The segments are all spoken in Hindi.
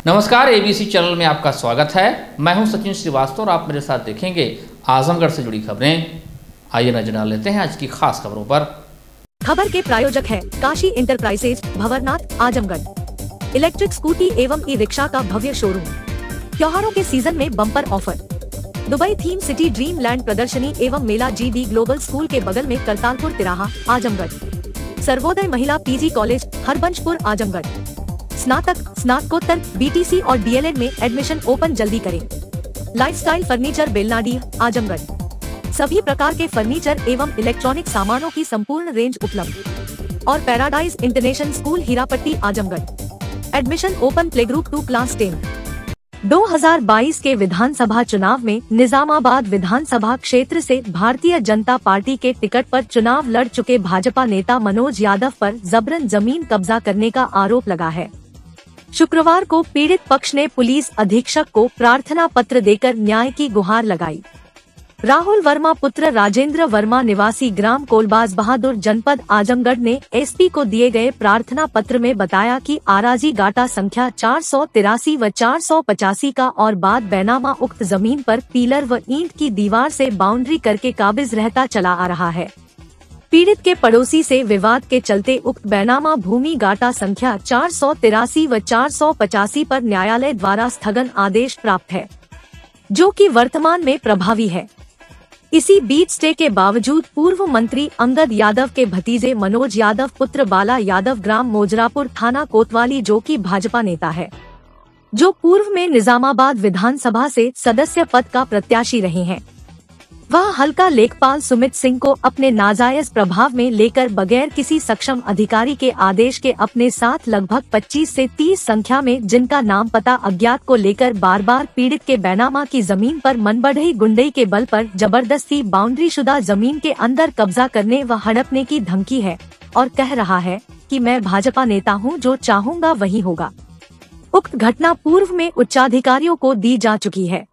नमस्कार, एबीसी चैनल में आपका स्वागत है। मैं हूं सचिन श्रीवास्तव और आप मेरे साथ देखेंगे आजमगढ़ से जुड़ी खबरें। आइए नजर डाल लेते हैं आज की खास खबरों पर। खबर के प्रायोजक है Kashi enterprises, Bhanwarnath, Azamgarh. Electric scooty एवं ई रिक्शा का भव्य शोरूम। त्योहारों के सीजन में bumper offer. Dubai theme city dream land प्रदर्शनी एवं मेला GD ग्लोबल स्कूल के बगल में करतारपुर तिराहा, आजमगढ़। सर्वोदय महिला PG कॉलेज, हरबंशपुर, आजमगढ़। स्नातक, स्नातकोत्तर, BTC और DLED में एडमिशन ओपन जल्दी करें। Lifestyle furniture, Belnadih, Azamgarh. सभी प्रकार के फर्नीचर एवं इलेक्ट्रॉनिक सामानों की संपूर्ण रेंज उपलब्ध। और paradise international school, Hirapatti, Azamgarh. Admission open play group 2 class 10। 2022 के विधानसभा चुनाव में निजामाबाद विधानसभा क्षेत्र से भारतीय जनता पार्टी के टिकट पर चुनाव लड़ चुके भाजपा नेता मनोज यादव पर जबरन जमीन कब्जा करने का आरोप लगा है। शुक्रवार को पीड़ित पक्ष ने पुलिस अधीक्षक को प्रार्थना पत्र देकर न्याय की गुहार लगाई। राहुल वर्मा पुत्र राजेंद्र वर्मा निवासी ग्राम कोलबाज बहादुर जनपद आजमगढ़ ने SP को दिए गए प्रार्थना पत्र में बताया कि आराजी गाटा संख्या 483 व 485 का और बाद बैनामा उक्त जमीन पर पिलर व ईंट की दीवार से बाउंड्री करके काबिज रहता चला आ रहा है। पीड़ित के पड़ोसी से विवाद के चलते उक्त बैनामा भूमि गाटा संख्या 483 व 485 पर न्यायालय द्वारा स्थगन आदेश प्राप्त है, जो कि वर्तमान में प्रभावी है। इसी बीच स्टे के बावजूद पूर्व मंत्री अंगद यादव के भतीजे मनोज यादव पुत्र बाला यादव ग्राम मोजरापुर, थाना कोतवाली, जो कि भाजपा नेता है, जो पूर्व में निजामाबाद विधानसभा से सदस्य पद का प्रत्याशी रहे हैं, वह हल्का लेखपाल सुमित सिंह को अपने नाजायज प्रभाव में लेकर बगैर किसी सक्षम अधिकारी के आदेश के अपने साथ लगभग 25 से 30 संख्या में, जिनका नाम पता अज्ञात, को लेकर बार बार पीड़ित के बैनामा की जमीन पर मनबढ़ई गुंडई के बल पर जबरदस्ती बाउंड्री शुदा जमीन के अंदर कब्जा करने व हड़पने की धमकी है और कह रहा है कि मैं भाजपा नेता हूं, जो चाहूंगा वही होगा। उक्त घटना पूर्व में उच्चाधिकारियों को दी जा चुकी है,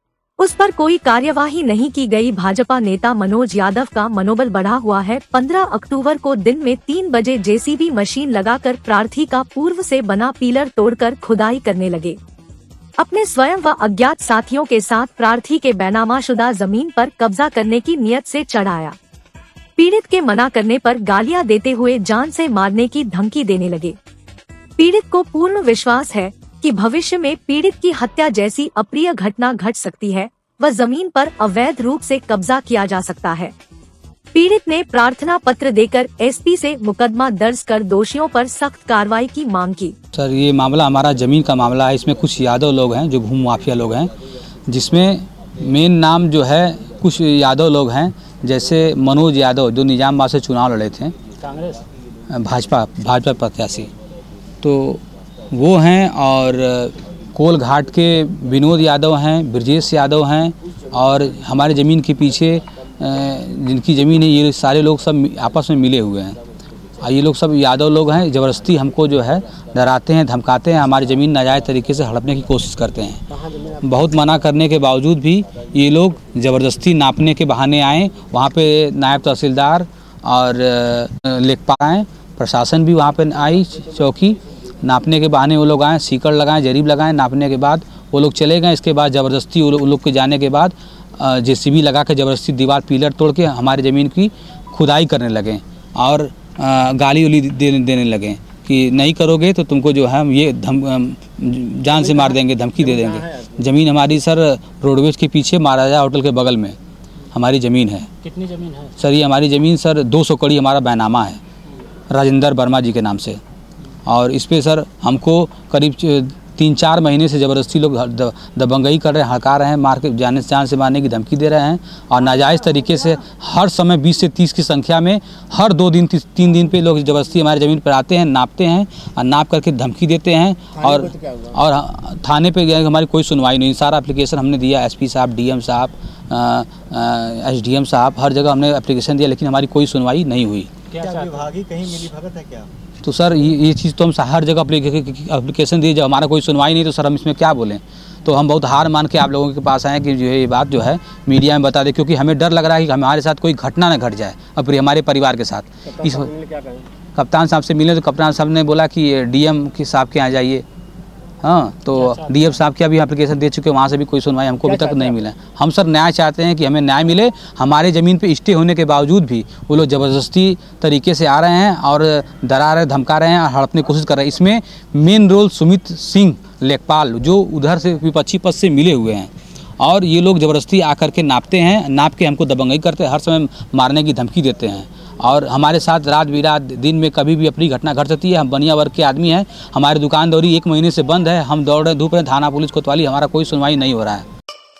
उस पर कोई कार्यवाही नहीं की गई। भाजपा नेता मनोज यादव का मनोबल बढ़ा हुआ है। 15 अक्टूबर को दिन में 3 बजे JCB मशीन लगाकर प्रार्थी का पूर्व से बना पिलर तोड़कर खुदाई करने लगे। अपने स्वयं व अज्ञात साथियों के साथ प्रार्थी के बैनामाशुदा जमीन पर कब्जा करने की नियत से चढ़ाया। पीड़ित के मना करने पर गालियां देते हुए जान से मारने की धमकी देने लगे। पीड़ित को पूर्ण विश्वास है कि भविष्य में पीड़ित की हत्या जैसी अप्रिय घटना घट सकती है व जमीन पर अवैध रूप से कब्जा किया जा सकता है। पीड़ित ने प्रार्थना पत्र देकर SP से मुकदमा दर्ज कर दोषियों पर सख्त कार्रवाई की मांग की। सर, ये मामला हमारा जमीन का मामला है। इसमें कुछ यादव लोग हैं जो भूमि माफिया लोग हैं, जिसमें मेन नाम जो है कुछ यादव लोग हैं, जैसे मनोज यादव जो निजामाबाद से चुनाव लड़े थे, कांग्रेस भाजपा प्रत्याशी, तो वो हैं। और कोलघाट के विनोद यादव हैं, ब्रजेश यादव हैं, और हमारे ज़मीन के पीछे जिनकी ज़मीन है, ये सारे लोग सब आपस में मिले हुए हैं। और ये लोग सब यादव लोग हैं। ज़बरदस्ती हमको जो है डराते हैं, धमकाते हैं, हमारी ज़मीन नाजायज़ तरीके से हड़पने की कोशिश करते हैं। बहुत मना करने के बावजूद भी ये लोग ज़बरदस्ती नापने के बहाने आए। वहाँ पे नायब तहसीलदार और लेखपाल आए, प्रशासन भी वहाँ पे आई, चौकी नापने के बहाने वो लोग आए, सीकड़ लगाएं, जरीब लगाएं। नापने के बाद वो लोग चले गए। इसके बाद ज़बरदस्ती वो लोग के जाने के बाद JCB लगा के ज़बरदस्ती दीवार पिलर तोड़ के हमारी ज़मीन की खुदाई करने लगे और गाली उली देने लगे कि नहीं करोगे तो तुमको जो है हम ये जान से मार देंगे, धमकी दे देंगे। ज़मीन हमारी सर रोडवेज के पीछे महाराजा होटल के बगल में हमारी ज़मीन है। कितनी ज़मीन है सर? ये हमारी ज़मीन सर 200 कड़ी हमारा बैनामा है राजेंद्र वर्मा जी के नाम से। और इस पे सर हमको करीब 3-4 महीने से ज़बरदस्ती लोग दबंगई कर रहे हैं, हड़का रहे हैं, मार के जान से मारने की धमकी दे रहे हैं। और नाजायज़ तरीके से हर समय 20 से 30 की संख्या में हर 2 दिन 3 दिन पे लोग ज़बरदस्ती हमारी ज़मीन पर आते हैं, नापते हैं और नाप करके धमकी देते हैं। और थाने पे गए, हमारी कोई सुनवाई नहीं। सारा एप्लीकेशन हमने दिया, SP साहब, DM साहब, SDM साहब, हर जगह हमने एप्लीकेशन दिया, लेकिन हमारी कोई सुनवाई नहीं हुई। क्या विभागीय कहीं मिलीभगत है क्या? तो सर ये चीज़ तो हम हर जगह एप्लीकेशन दिए, जब हमारा कोई सुनवाई नहीं तो सर हम इसमें क्या बोलें। तो हम बहुत हार मान के आप लोगों के पास आए कि जो है ये बात जो है मीडिया में बता दें, क्योंकि हमें डर लग रहा है कि हमारे साथ कोई घटना न घट जाए और हमारे परिवार के साथ। इस कप्तान साहब से मिले तो कप्तान साहब ने बोला कि DM के साहब के यहाँ जाइए, हाँ, तो डीएफ साहब की अभी एप्लीकेशन दे चुके हैं, वहाँ से भी कोई सुनवाई हमको अभी तक नहीं मिला। हम सर न्याय चाहते हैं कि हमें न्याय मिले। हमारे ज़मीन पे स्टे होने के बावजूद भी वो लोग ज़बरदस्ती तरीके से आ रहे हैं और डरा रहे, धमका रहे हैं और हड़पने की कोशिश कर रहे हैं। इसमें मेन रोल सुमित सिंह लेखपाल जो उधर से विपक्षी पद से मिले हुए हैं, और ये लोग ज़बरदस्ती आकर के नापते हैं, नाप के हमको दबंगई करते हैं, हर समय मारने की धमकी देते हैं। और हमारे साथ रात बिरात दिन में कभी भी अपनी घटना घट सकती है। हम बनिया वर्ग के आदमी हैं, हमारी दुकान दौरी 1 महीने से बंद है, हम दौड़ रहे धूप रहे, थाना पुलिस कोतवाली, हमारा कोई सुनवाई नहीं हो रहा है।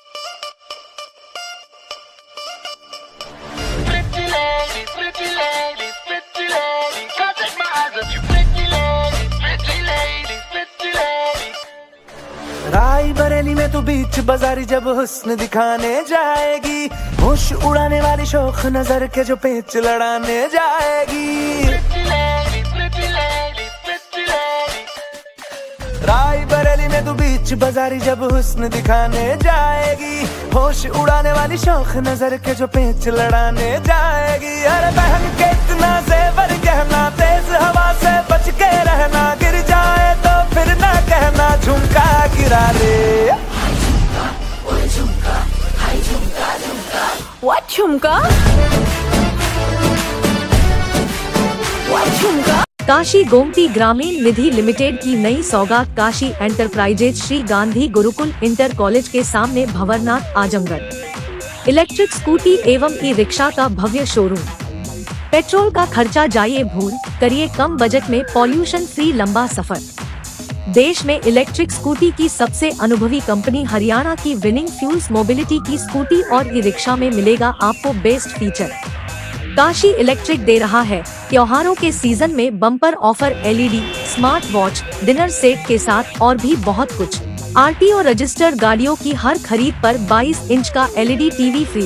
रायबरेली में तू बीच बाजारी जब हुस्न दिखाने जाएगी, होश उड़ाने वाली शौक नजर के जो पेच लड़ाने जाएगी। रायबरेली में तू बीच बाजारी जब हुस्न दिखाने जाएगी, होश उड़ाने वाली शौक नजर के जो पेच लड़ाने जाएगी। अरे बहन के इतना जेवर गहना, तेज हवा से बच के रहना, गिर जाए तो फिर ना कहना झुमका गिरा ले। What झुमका? What झुमका? काशी गोमती ग्रामीण निधि लिमिटेड की नई सौगात Kashi enterprises Shri Gandhi Gurukul inter college के सामने भंवरनाथ आजमगढ़। इलेक्ट्रिक स्कूटी एवं ई रिक्शा का भव्य शोरूम। पेट्रोल का खर्चा जाइए भूल, करिए कम बजट में पॉल्यूशन फ्री लंबा सफर। देश में इलेक्ट्रिक स्कूटी की सबसे अनुभवी कंपनी हरियाणा की विनिंग फ्यूल्स मोबिलिटी की स्कूटी और ई रिक्शा में मिलेगा आपको बेस्ट फीचर। काशी इलेक्ट्रिक दे रहा है त्योहारों के सीजन में bumper offer, LED, smart watch, dinner set के साथ और भी बहुत कुछ। आरटीओ रजिस्टर्ड गाड़ियों की हर खरीद पर 22 इंच का LED TV free.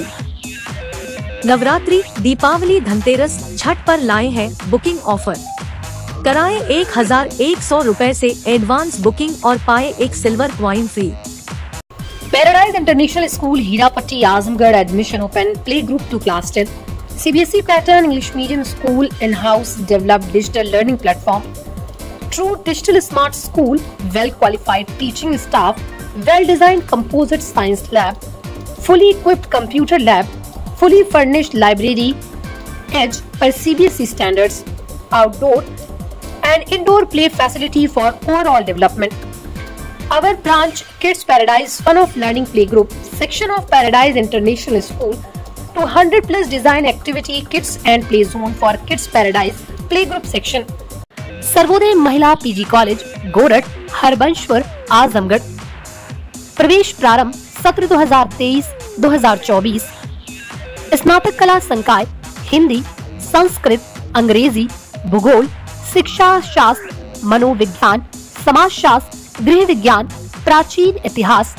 Navratri, Deepawali, Dhanteras, Chhath पर लाए हैं बुकिंग ऑफर। कराएं 1100 रुपए से एडवांस बुकिंग और पाए एक silver coin free. Paradise international school Hirapatti Azamgarh admission open, play group to class 10, CBSE pattern English medium school, in house developed digital learning platform, true digital smart school, well qualified teaching staff, well designed composite science lab, fully equipped computer lab, fully furnished library, edge per CBSE standards, outdoor and indoor play facility for overall development. Our branch Kids Paradise Fun of Learning Playgroup section of Paradise International School, 200 plus design activity kids and play zone for Kids Paradise Playgroup section. सर्वोदय महिला PG कॉलेज गोरठ हरबंशपुर आजमगढ़। प्रवेश प्रारंभ सत्र 2023-2024। स्नातक कला संकाय हिंदी, संस्कृत, अंग्रेजी, भूगोल, शिक्षा शास्त्र, मनोविज्ञान, समाज शास्त्र, गृह विज्ञान, प्राचीन इतिहास।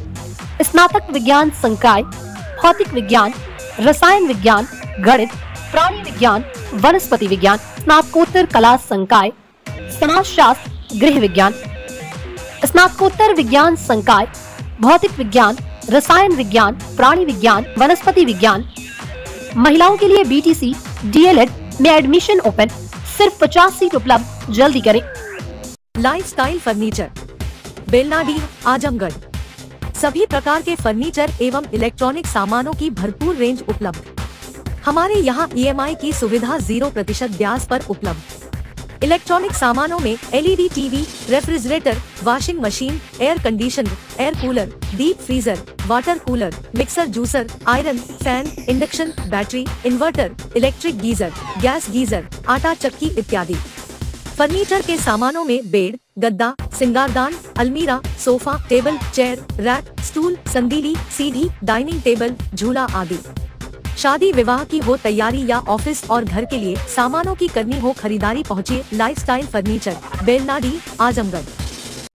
स्नातक विज्ञान संकाय भौतिक विज्ञान, रसायन विज्ञान, गणित, प्राणी विज्ञान, वनस्पति विज्ञान। स्नातकोत्तर कला संकाय समाज शास्त्र, गृह विज्ञान। स्नातकोत्तर विज्ञान संकाय भौतिक विज्ञान, रसायन विज्ञान, प्राणी विज्ञान, वनस्पति विज्ञान। महिलाओं के लिए BTC DLED में एडमिशन ओपन, सिर्फ 50 सीट उपलब्ध, जल्दी करें। Lifestyle furniture, Belnadi Azamgarh. सभी प्रकार के फर्नीचर एवं इलेक्ट्रॉनिक सामानों की भरपूर रेंज उपलब्ध। हमारे यहाँ EMI की सुविधा 0% ब्याज पर उपलब्ध। इलेक्ट्रॉनिक सामानों में LED TV, refrigerator, washing machine, air conditioner, air cooler, deep freezer, water cooler, mixer juicer, iron, fan, induction, battery, inverter, electric geyser, gas geyser, आटा चक्की इत्यादि। फर्नीचर के सामानों में बेड, गद्दा, सिंगारदान, अलमीरा, sofa, table, chair, rack, stool, संदीली, सीढ़ी, डाइनिंग टेबल, झूला आदि। शादी विवाह की हो तैयारी या ऑफिस और घर के लिए सामानों की करनी हो खरीदारी, पहुँचिए लाइफस्टाइल फर्नीचर, बेलनाडी आजमगढ़।